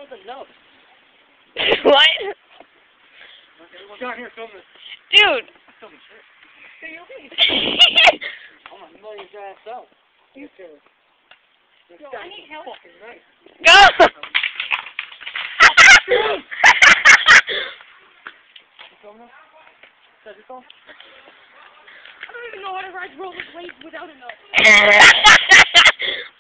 hell the nub? What? Everyone down here film this. Dude. Film this shit. Hey, you okay? I'm gonna nail your ass out. You too. Yo, I need help. Fucking nice. Go! You film this? Does it film? I don't even know how to ride rollerblades without a nut.